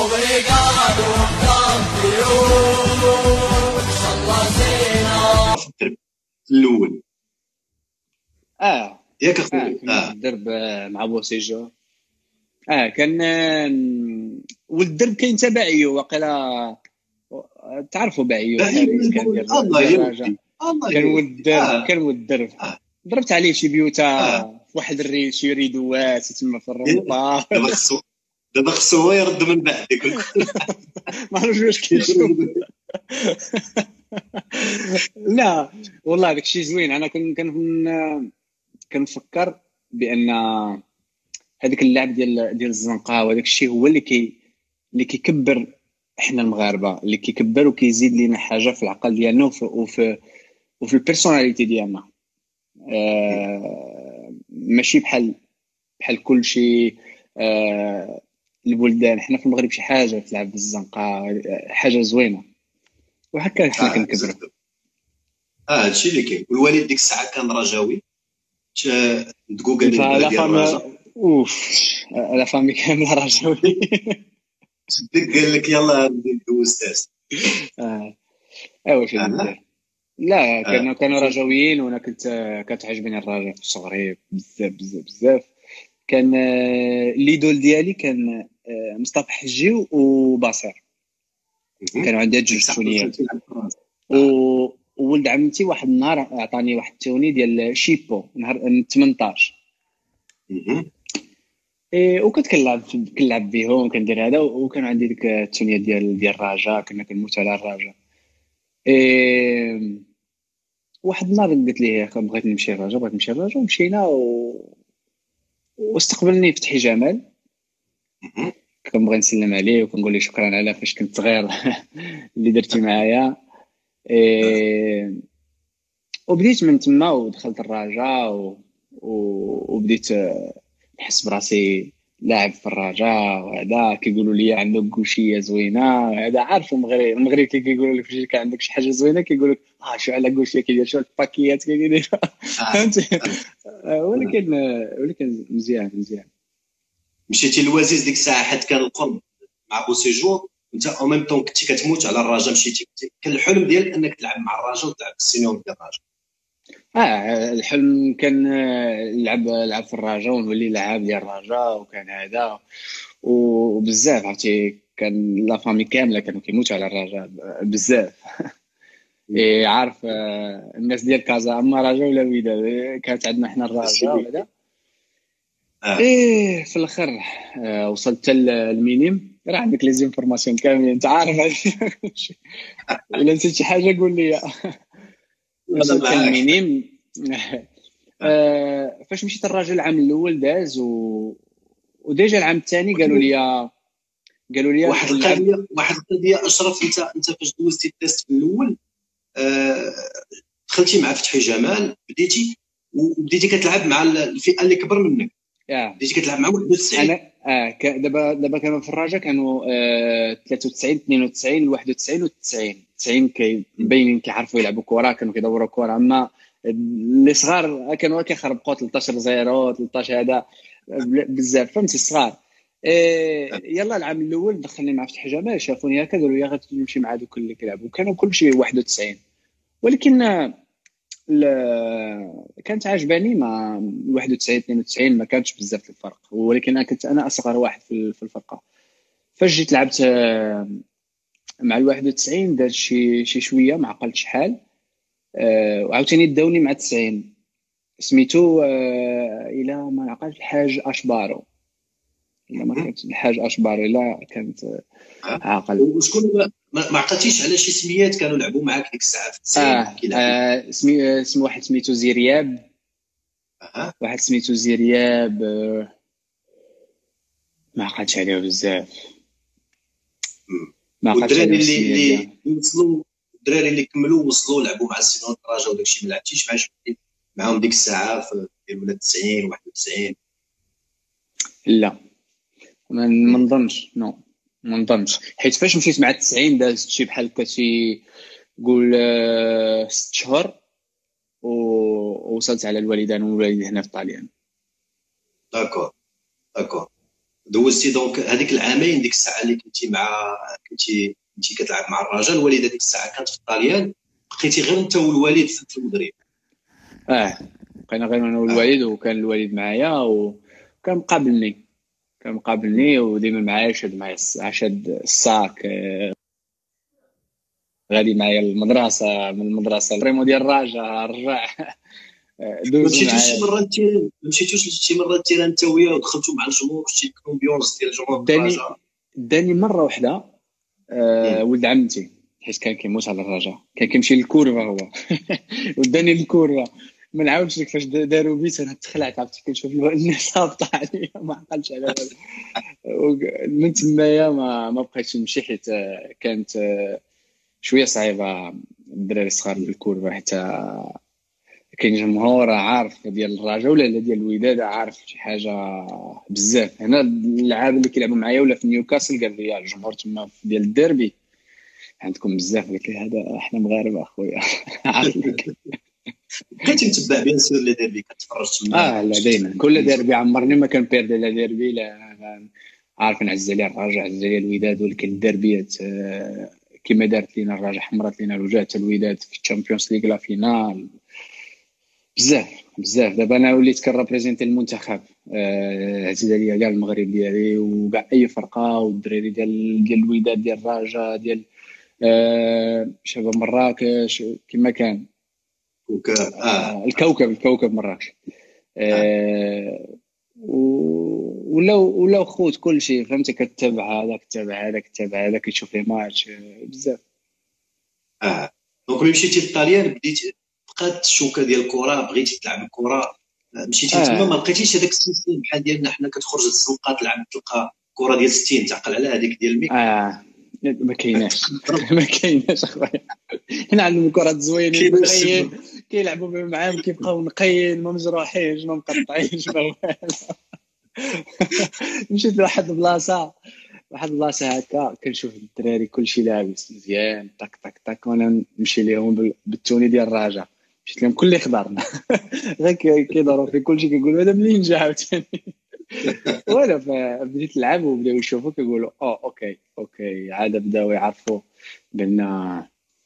Obrigado, campeão. إن شاء الله زينة. في الدرب الاول ياك اخويا. كنا في الدرب مع بوسيجو. كان ولد الدرب كاين تاع باعيو واقيلا تعرفوا باعيو الحارس كان ديال الرجاء. كان ولد الدرب كان ولد الدرب ضربت عليه شي بيوتا في واحد شي ريدوات تما في الروضه. دابا خصو هو يرد من بعد ما عرفتش واش كيشوف. لا والله داك الشيء زوين. انا كنفكر بان هذاك اللعب ديال الزنقه وهذاك الشيء هو اللي كيكبر احنا المغاربه، اللي كيكبر وكيزيد لينا حاجه في العقل ديالنا وفي البيرسوناليتي ديالنا. ماشي بحال كل شيء. البلدان حنا في المغرب شي حاجه تلعب بالزنقه حاجه زوينه وهكا حنا كنكبروا. هادشي اللي كاين. والوالد ديك الساعه كان رجاوي دقوقه ديال الرجاء. لا فامي كامله رجاوي. صدق قال لك يلا ندوز تاس. ايوا شنو ندير. لا كانوا رجاويين وانا كتعجبني الرجاء في صغري بزاف بزاف بزاف. كان ليدول ديالي كان مصطفى حجي وباصير. كانوا عندي جوج تونيات. وولد عمتي واحد النهار عطاني واحد التوني ديال شيبو نهار 18. وكنت كنلعب بهم كندير هذا. وكان عندي ديك التونيه ديال الرجاء. كنا كنموت على الرجاء. واحد النهار قلت ليه بغيت نمشي للرجاء ومشينا واستقبلني فتحي جمال. كنبغي نسلم عليه وكنقول له شكرا على فاش كنت صغير اللي درتي معايا. وبديت من تما ودخلت الرجاء وبديت نحس براسي لاعب في الرجاء. وهذا كيقولوا لي عندك كوشيه زوينه. هذا عارف المغرب كيقولوا لك فاش كان عندك شي حاجه زوينه كيقول لك شو على كوشيه كيدير شو الباكيات كيدير. فهمتي. ولكن مزيان. مشيتي لوازيز ديك الساعه حيت كان القرب مع بوسيجور انت او ميم طون كنتي كتموت على الرجاء. مشيتي كان الحلم ديالك انك تلعب مع الرجاء وتلعب في السينيور ديال الرجاء. الحلم كان نلعب في الرجاء ونولي لاعب ديال الرجاء. وكان هذا وبزاف عرفتي كان لا فامي كامله كانوا كيموتوا على الرجاء بزاف. عارف الناس ديال كازا اما رجاء ولا وداد كانت عندنا حنا الرجاء وهذا. في الاخر وصلت للمينيم. راه عندك لي زينفورماسيون كاملين انت عارف. ولا نسيت شي حاجه قول لي. وصلت للمينيم. فاش مشيت الرجاء العام الاول داز وديجا العام الثاني قالوا لي واحد القضيه اشرف. انت فاش دوزتي التيست في الاول دخلتي مع فتحي جمال بديتي كتلعب مع الفئه اللي كبر منك. بديتي كتلعب مع 91. انا دابا كانوا في الرجاء كانوا 93 92 91 و90. 90 كيبين كيعرفوا يلعبوا كره كانوا كيدوروا كره. اما اللي صغار كانوا كيخربقوا 13 0 13 هذا بزاف فهمتي الصغار. يلا العام الاول دخلني مع فتحي جمال شافوني هكا قالوا لي غتمشي مع دوك اللي كيلعبوا. كانوا كلشي 91 ولكن كانت عجباني مع 91 92 ما كانش بزاف الفرق. ولكن انا كنت اصغر واحد في الفرقه. فاش جيت لعبت مع 91 دار شي شويه ما عقلت شحال. وعاوتاني داوني مع 90 سميتو الى ما عقلت الحاج اشبارو. الا ما كانت الحاج اشبارو الا كانت عاقل. وشكون ما عقلتيش على شي سميات كانوا لعبوا معاك ديك الساعه في 90 اسم واحد سميتو زيرياب. واحد سميتو زيرياب ما عقلتش عليه بزاف. ما عقلتش عليه. اللي وصلوا الدراري اللي كملوا وصلوا لعبوا مع السينيور الرجاء وداكشي ما لعبتيش معاهم ديك الساعه في ولا 90 91. لا ما نظنش. ما نظنش حيت فاش مشيت مع 90 دازت شي بحال هكا شي قول 6 شهور ووصلت على الوالدان والوالد هنا في طاليان. داكور دوزتي دونك هذيك العامين، ديك الساعه اللي كنتي كتلعب مع الرجاء، الوالده ديك الساعه كانت في الطاليان، بقيتي غير انت والوالد في المغرب؟ بقينا غير انا والوالد، وكان الوالد معايا وكان مقابلني وديما معايا، شاد معايا الساك، غادي معايا المدرسه، من المدرسه الريمو ديال الرجاء دوز معايا. مشيتوش شي مره تيران انت وياه ودخلتوا مع الجمهور شتي الامبيونس ديال الجمهور الرجاء؟ داني مره واحده ولد عمتي، حيت كان كيموت على الرجاء، كان كيمشي للكورفه هو وداني للكورفه. ما نعاودش لك فاش داروا بيت انا تخلعت، عرفتي كنشوف الناس هابطه عليا، ما عقلتش على هذا. من تمايا ما بقيتش نمشي، حيت كانت شويه صعيبه الدراري الصغار بالكورفه، حتى كاين جمهور عارف ديال الرجاء ولا ديال الوداد عارف شي حاجه بزاف. هنا اللعابه اللي كيلعبوا معايا ولا في نيوكاسل قال لي الجمهور تما ديال الديربي عندكم بزاف، قلت له هذا احنا مغاربه اخويا عارف لك. بقيتي متبع بيان سور لي ديربي، كتفرج تما؟ لا دائما كل ديربي عمرني ما كان بيردي لا ديربي، لا عارف نعز عليه الرجاء، عز عليه الوداد، ولكن الديربيات كما دارت لينا الرجاء حمرت لينا الوجه، حتى الوداد في الشامبيونز ليغ لا فينال بزاف. دابا انا وليت كنريبريزونتي المنتخب، عزيز عليا كاع المغرب ديالي وكاع اي فرقه، والدراري ديال الوداد ديال الرجاء ديال شباب مراكش كما كان الكوكب مراكش، ولا خوت كل شيء فهمتي، كتابع هذا كتشوف لي ماتش بزاف. دونك ملي مشيتي للطاليان بديتي بقات الشوكه ديال الكره، بغيتي تلعب الكره، مشيتي تما ما لقيتيش هذاك السيستم بحال ديالنا حنا، كتخرج للزنقه تلعب تلقى كره ديال 60 تعقل على هذيك ديال الميك؟ ما كايناش اخويا. هنا عندهم الكرات زوينين كيلعبوا معاهم، كيبقاو نقيين، ما مجروحينش ما مقطعينش ما والو. مشيت لواحد البلاصه هكا كنشوف الدراري كلشي لابس مزيان طك طك طك، وانا نمشي لهم بالتوني ديال الرجاء، مشيت لهم كل خضر غير كيدوروا في كلشي، كيقولوا هذا منين جا عاوتاني. وانا بديت نلعب وبداو يشوفوا كيقولوا اوكي عاد بداو يعرفوا بان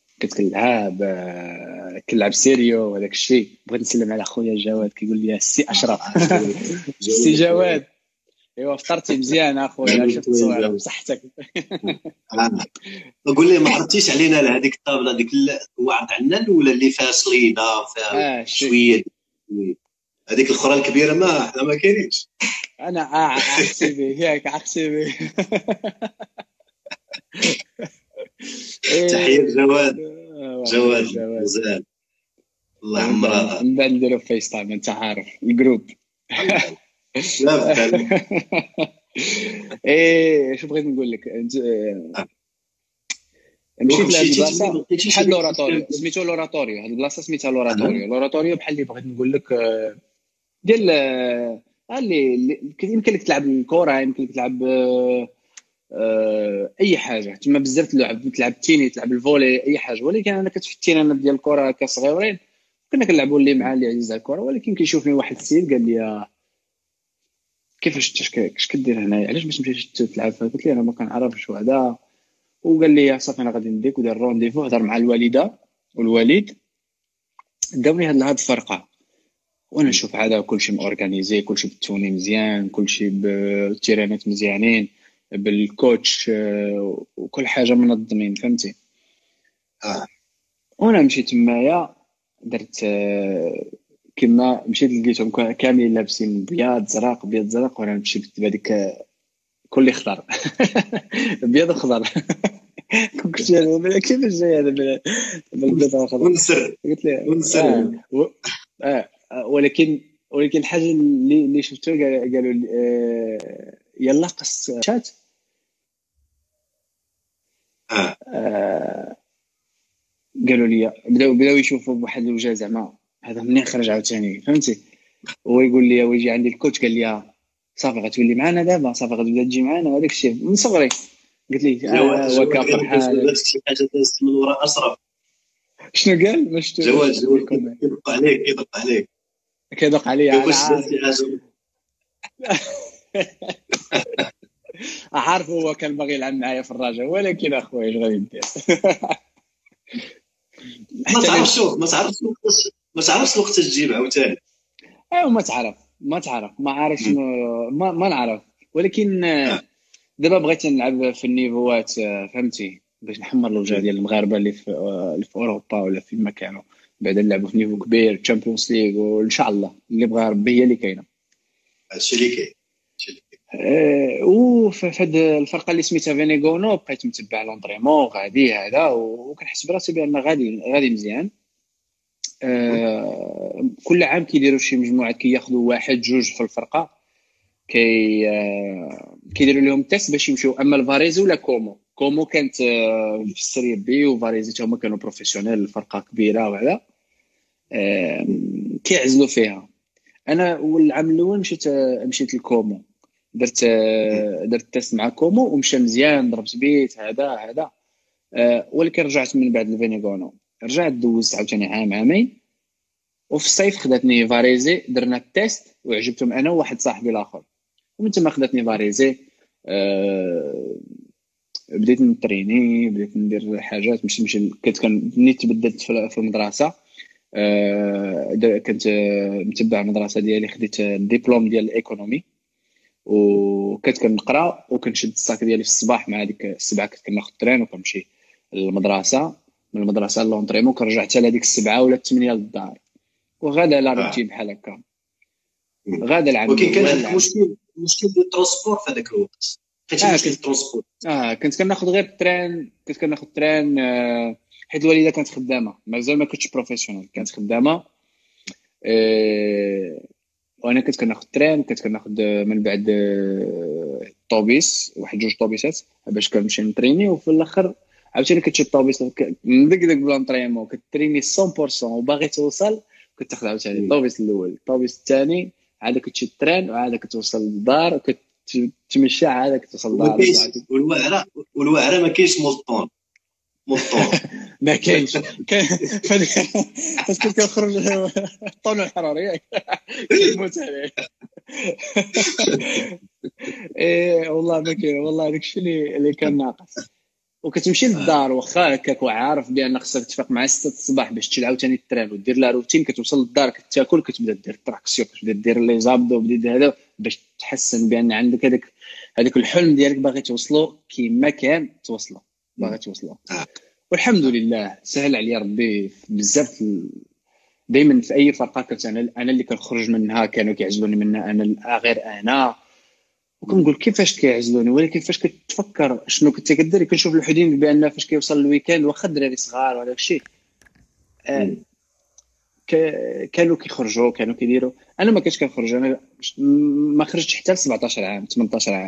كنلعب سيريو وهذاك الشيء. بغيت نسلم على خويا جواد كيقول لي السي اشرف السي جواد، ايوا فطرتي مزيان اخويا، شفت الصوره بصحتك. قول لي ما عرفتيش علينا لهذيك الطابله ديك واحد عندنا ولا اللي فيها صليده فيها شويه هذيك الاخرى الكبيره ما حنا ما كاينينش. انا عكسي به ياك عكسي به. تحيه جواد مزيان الله يعمرها. من بعد نديرو فيس تايم انت عارف الجروب. لا شو بغيت نقول لك، مشيت لهاد البلاصه بحال لوراتوريو، سميتو لوراتوريو، هاد البلاصه سميتها لوراتوريو بحال اللي بغيت نقول لك ديال اللي يمكن لك تلعب الكره، يمكن لك تلعب اي حاجه تما بزاف، تلعب التيني، تلعب الفولي، اي حاجه. ولكن انا كنت في التينانات ديال الكره كصغيرين كنا كنلعبوا اللي مع اللي عزيز على الكره. ولكن كيشوفني واحد السيد قال لي كيفاش اش كدير هنايا، علاش ما تمشيش تلعب؟ قلت لي انا ما كنعرفش هذا. وقال لي صافي انا غادي نديك، ودار رونديفو، هضر مع الوالده والوالد، داوني هاد الفرقه. وانا نشوف هذا كلشي مورغانيزي، كلشي بالتوني مزيان، كلشي بالتيرانات مزيانين، بالكوتش وكل حاجه منظمين فهمتي. وانا مشيت تمايا درت كما مشيت لقيتهم كاملين لابسين بياض زرق وانا مشيت بهذيك كل خضر بياض وخضر. كلشي كيفاش جاي هذا بالبياض والخضر؟ قلت له ولكن الحاجه اللي شفتو قالوا يلا قص شات قالوا لي بداو يشوفوا بواحد الوجه زعما هذا منين خرج عاوتاني فهمتي. هو يقول لي ويجي عندي الكوتش قال لي صافي غتولي معنا دابا، صافي غتبدا تجي معنا، وهذاك الشيء من صغري. قلت لي هو كفرحان شي حاجه دازت من وراء اشرف. شنو قال؟ ما شفتوش. جواد كيدق عليك كيدق عليا عارف هو كان باغي يلعب معايا في الرجاء، ولكن اخويا اش غادي ندير. ما تعرفش ما تعرفش وقت تجيب عاوتاني. ما عارف شنو، ما نعرف. ولكن دابا بغيت نلعب في النيفوات، فهمتي، باش نحمر الوجه ديال المغاربه اللي في اوروبا ولا في ما كانوا، بعدا نلعبوا في نيفو كبير، تشامبيونز ليغ، وان شاء الله اللي بغى ربي هي اللي كاينه. هادشي اللي كاين. وفي هاد الفرقه اللي سميتها فينيغونو بقيت متبع لونطريمون غادي هذا، وكنحس براسي بان غادي مزيان. كل عام كيديروا شي مجموعات، كياخذوا واحد جوج في الفرقه، كيديروا لهم تيست باش يمشيو. اما الفاريزي ولا كومو كانت في السري بي، وفاريزي هما كانوا بروفيسيونيل، الفرقه كبيره وهذا، كيعزلوا فيها. انا والعام الاول مشيت لكومو، درت تيست مع كومو ومشى مزيان، ضربت بيت هذا. ولكن رجعت من بعد الفينيغونو، رجعت دوزت عاوتاني عامين، وفي الصيف خداتني فاريزي، درنا التيست وعجبتهم انا وواحد صاحبي الاخر، ومن تما خداتني فاريزي. بديت نتريني، بديت ندير حاجات، ماشي كان نيت تبدلت في المدرسه. كنت متبع المدرسه ديالي، خديت الدبلوم ديال الايكونومي، وكنت كنقرا وكنشد الصاك ديالي في الصباح مع ديك السبعه، كنت كناخذ الترين وكنمشي للمدرسه، من المدرسه لونطريمون، كنرجع حتى لهاديك السبعه ولا 8 للدار، وغادا لا روتين بحال هكا. غادا العام. ولكن كان عندك مشكل ديال الترونسبور في هذاك الوقت، حيت مشكل الترونسبور. كنت كناخذ غير الترين، حيت الوالده كانت خدامه، مازال ما كنتش بروفيسيونيل، كانت خدامه. وانا كنت كناخذ الترين، كنت كناخذ من بعد الطوبيس، واحد جوج طوبيسات باش كنمشي نتريني، وفي الاخر عاوتاني كتشد الطوبيس ندق بلانطريمون، كتريني 100% وباغي توصل، كنت تاخذ عاوتاني الطوبيس الاول، الطوبيس الثاني، عاد كتشد الترين، وعاد كتوصل للدار، وكتمشى عاد كتوصل للدار. والوعره ما كاينش مولطون ما كاينش بس كنخرج الطن الحراري كيموت عليه. والله ما كاين، والله داكشي اللي كان ناقص. وكتمشي للدار واخا هكاك وعارف بان خصك تفيق مع 6 الصباح باش تشعل عاوتاني التران ودير لا روتين، كتوصل للدار كتاكل، كتبدا دير تراكسيون، كتبدا دير لي زابدو، بديت هذا باش تحسن بان عندك هذاك الحلم ديالك باغي توصلو كيما كان توصلو، باغي توصلو. والحمد لله سهل عليا ربي بزاف. دائما في اي فرقه كنت انا اللي كنخرج منها، كانوا كيعزلوني منها انا غير انا، وكنقول كيفاش كيعزلوني. ولكن فاش كتفكر شنو كنت كدير، كنشوف الحدين بان فاش كيوصل الويكاند واخا الدراري صغار وهذاك الشيء كانوا كيخرجوا، كانوا كيديروا. انا ما كنتش كنخرج، انا ما خرجتش حتى ل 17 عام 18 عام.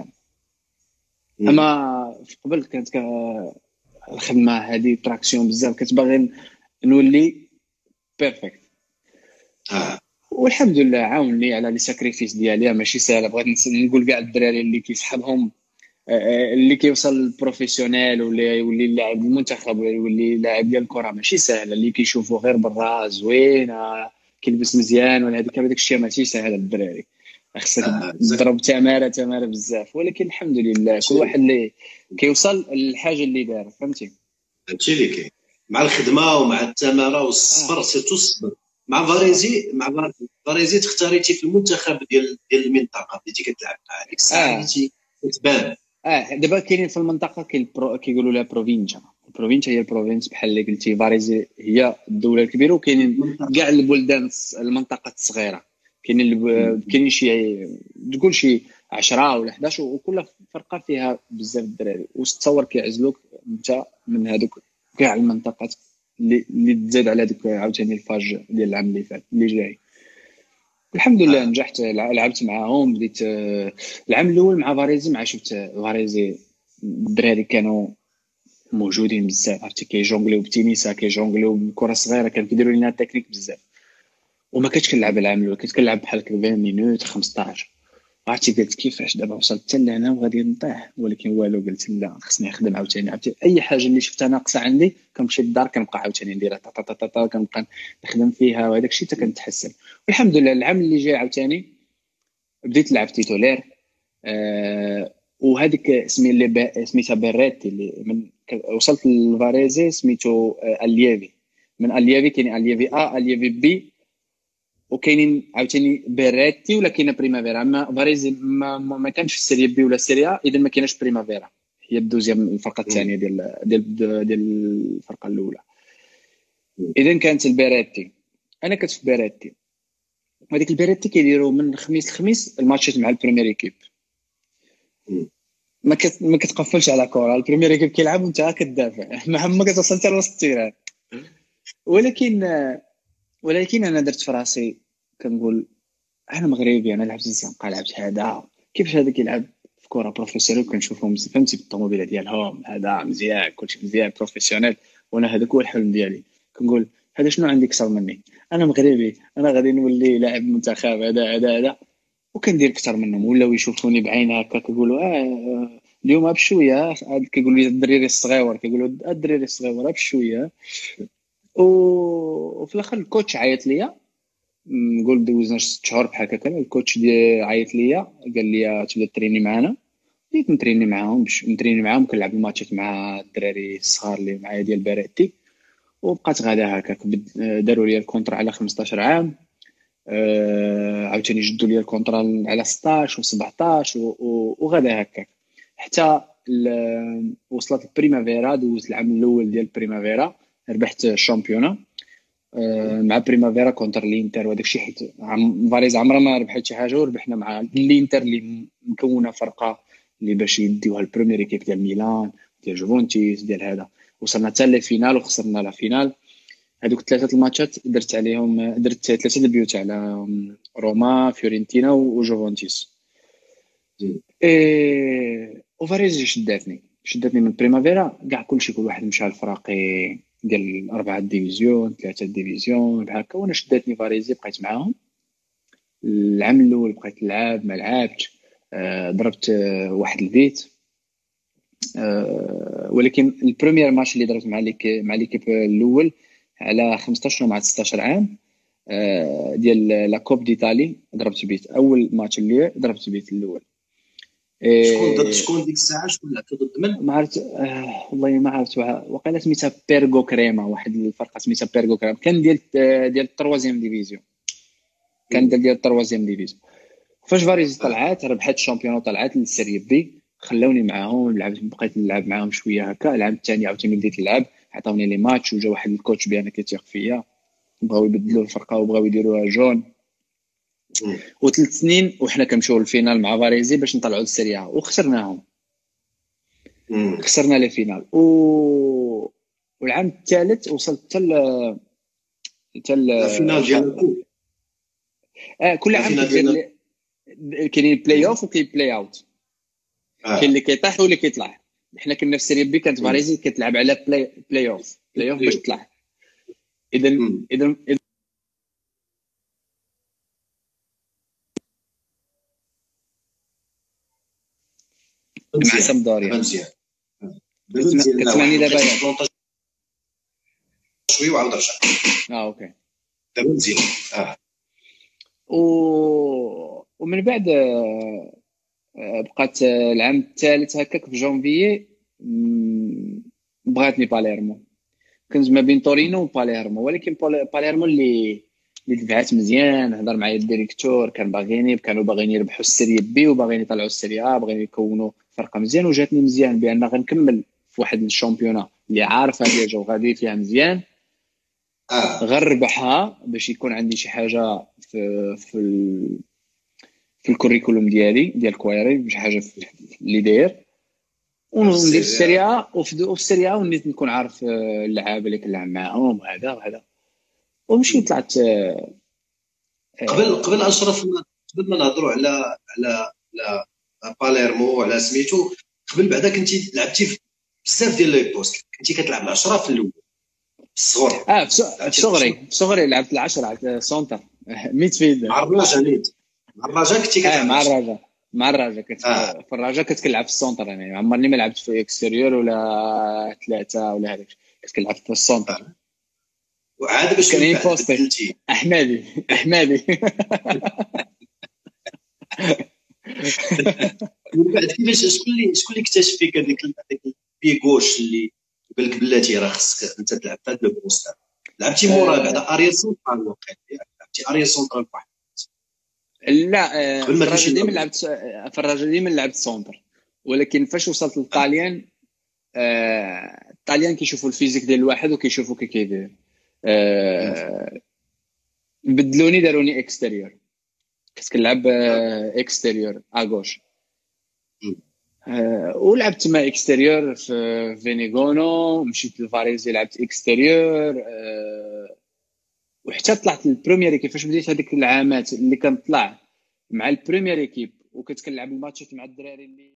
اما في قبل كانت الخدمه هذه تراكسيون بزاف، كنت باغي نولي بيرفكت. والحمد لله عاوني على لي ساكريفيس ديالي، ماشي سهله. بغيت نقول كاع الدراري اللي كيسحبهم، اللي كيوصل للبروفيسيونيل ولا يولي لاعب المنتخب ولا يولي لاعب ديال الكره، ماشي سهله. اللي كيشوفوا غير برا زوينه، كيلبس مزيان ولا هذاك الشيء، ماشي سهل الدراري. خصك تضرب تماره بزاف. ولكن الحمد لله كل واحد اللي كيوصل للحاجه اللي دار، فهمتي. هادشي اللي كاين مع الخدمه ومع التماره والصبر، سيرتو الصبر. مع فاريزي تختاريتي في المنتخب ديال المنطقه اللي كتلعب مع ديك الساعه اللي كتبان. دابا كاينين في المنطقه كيقولوا لها بروفينشا هي البروفينس، بحال اللي قلتي فاريزي هي الدوله الكبيره، وكاينين كاع البلدان المنطقه الصغيره، كاينين شي تقول شي 10 ولا 11، وكل فرقه فيها بزاف الدراري، وتصور كيعزلوك انت من هذوك كاع المنطقات اللي تزاد على هذوك عاوتاني الفاج ديال العام اللي فات اللي جاي. الحمد لله نجحت، لعبت معاهم. بديت العام الاول مع فاريزي، مع شفت فاريزي الدراري كانوا موجودين بزاف، عرفتي كيجونغليو بالتنس، كيجونغليو بالكره الصغيره، كانوا كيديروا لنا تكنيك بزاف. وما كنتش كنلعب العام الاول، كنت كنلعب بحال 20 مينوت 15. عرفتي قلت كيفاش دابا وصلت حتى لهنا وغادي نطيح، ولكن والو، قلت لا خصني نخدم عاوتاني. عرفتي اي حاجه اللي شفتها ناقصه عندي كنمشي للدار كنبقى عاوتاني نديرها كنبقى نخدم فيها، وهذاك الشيء حتى كنتحسن. والحمد لله العام اللي جاي عاوتاني بديت نلعب تيتولير، وهذيك سميتها بيريتي اللي من وصلت للفاريزي سميتو اليافي. من اليافي كاين اليافي اليافي بي، وكاينين عاوتاني بيريتي ولا كاينه بريمافيرا. اما فاريزي ما كانش في السيريا بي ولا السيريا، اذا ما كايناش بريمافيرا، هي الدوزيام الفرقه الثانيه ديال الفرقه الاولى. اذا كانت البيريتي، انا كنت في بيريتي. هذيك البيريتي كيديروا من خميس لخميس الماتشات مع البريمير ايكيب. ما كتقفلش على كره، البريمير ايكيب كيلعب وانت كتدافع ما كتوصل حتى لوسط التيران. ولكن انا درت في راسي كنقول انا مغربي، انا لعبت الزنقه، لعبت هذا، كيفاش هذا كيلعب في كره بروفيسيونيل كنشوفهم فهمتي بالطوموبيله ديالهم، هذا مزيان كلشي مزيان بروفيسيونيل، وانا هذاك هو الحلم ديالي. كنقول هذا شنو عندي اكثر مني، انا مغربي، انا غادي نولي لاعب منتخب هذا وكندير اكثر منهم. ولاو يشوفوني بعين هكا كيقولوا اليوم بشويه، كيقولوا لي الدريري الصغيور، كيقولوا الدريري الصغيور بشويه. وفي الاخر الكوتش عيط ليا، نقول دوزنا 6 شهور بحال هكا. الكوتش عيط ليا قال لي تبدا تريني معنا. بديت نتريني معاهم كنلعب الماتشات مع الدراري الصغار اللي معايا ديال باريتي. وبقات غادا هكاك، داروا لي الكونترا على 15 عام، عاوتاني جدوا لي الكونترا على 16 و17 وغادا هكاك حتى وصلت البريمافيرا. دوزت العام الاول ديال البريمافيرا، ربحت الشامبيونا مع بريمافيرا كونتر الانتر وداك الشيء، حيت فاريز عمرها ما ربحت شي حاجه، وربحنا مع الانتر اللي مكونه فرقه اللي باش يديوها البريمير ايكيب ديال ميلان ديال جوفونتيس ديال هذا. وصلنا حتى للفينال وخسرنا لا فينال. هذوك 3 الماتشات درت 3 دبيوت على روما، فيورنتينا وجوفونتيس. وفاريز شداتني من بريمافيرا كاع كلشي، كل واحد مشى لفراقي ديال 4 ديفيزيون 3 ديفيزيون بحال هكا، وانا شداتني فاريزي بقيت معاهم. العام الاول بقيت نلعب، ما لعبتش، ضربت واحد البيت. ولكن البريمير ماتش اللي درت مع ليكيب الاول على 15 مع 16 عام ديال لا كوب ديتالي، ضربت بيت. اول ماتش اللي ضربت بيت الاول. شكون ديك الساعه؟ شكون لعبت ضد من؟ ما عرفت والله ما عرفت. وقيلا سميتها بيرغو كريما، واحد الفرقه سميتها بيرغو كريما، كان ديال التروازيام ديفيزيون، كان ديال التروازيام ديفيزيون. فاش فاريز طلعت ربحت الشامبيون وطلعت للسيري بي، خلاوني معاهم، بقيت نلعب معاهم شويه هكا. العام الثاني عاوتاني بديت نلعب، عطاوني لي ماتش، وجا واحد الكوتش بيان كيتيق فيا، بغاو يبدلوا الفرقه وبغاو يديروها جون. و3 سنين وحنا كنمشيو للفينال مع فاريزي باش نطلعوا للسيريا، وخسرناهم. خسرنا لي فينال. والعام الثالث وصلت حتى الفينال ديال كل عام كاين بلاي اوف وكاين بلاي اوت. كاين اللي كيطيح واللي كيطلع. حنا كنا في السيريا بي، كانت فاريزي كتلعب على بلاي اوف باش تطلع. اذا مع سامدوريا. مزيان كتسمعني دابا شويه وعاود رجع. اوكي دابا مزيان. ومن بعد بقات العام الثالث هكاك في جونفيي بغاتني باليرمو. كنت ما بين تورينو وباليرمو، ولكن باليرمو اللي دفعات مزيان. هضر معايا الديريكتور، كانوا باغيين يربحوا السيريا بي وباغيين يطلعوا السيريا، باغيين يكونوا فرقه مزيان. وجاتني مزيان بان غنكمل في واحد الشامبيونا اللي عارفه ديجا وغادي فيها مزيان، غنربحها باش يكون عندي شي حاجه في الكوريكولوم ديال كويري، شي حاجه اللي داير، وندير السيريا. وفي السيريا ونيت نكون عارف اللعابه اللي كنلعب معاهم وهذا ومشي طلعت. قبل اشرف، قبل ما نهضروا على باليرمو وعلى سميتو، قبل بعدا كنتي لعبتي بزاف ديال لي بوست، كنتي كتلعب العشرة في الاول الصغر. في صغري لعبت العشرة سونتر ميدفيلد مع الرجاء كنتي كتلعب مع الرجاء كنت في الرجاء كنت كنلعب في السونتر. يعني عمرني ما لعبت في اكستيريور ولا 3 ولا هذاك، كنت كنلعب في السونتر. وعاد باش بدلتي احمدي من بعد كيفاش شكون اللي اكتشف فيك هذيك البي غوش اللي قال لك بلاتي راه خصك انت تلعب في هذا البوست؟ لعبتي مورا بعد اريا سونترال واقع، لعبتي اريا سونترال واحد لا قبل ما تمشي في الرجاء ديما لعبت سونتر، ولكن فاش وصلت للطاليان الطاليان كيشوفوا الفيزيك ديال الواحد وكيشوفوا كي كيدير. بدلوني داروني اكستيريور، كنت كنلعب اكستيريور اغوش. ولعبت مع اكستيريور في فينيغونو، مشيت لفاريزي لعبت اكستيريور. وحتى طلعت للبريمير ايكيب. فاش بديت هذيك العامات اللي كنطلع مع البريمير ايكيب وكنت كنلعب الماتشات مع الدراري اللي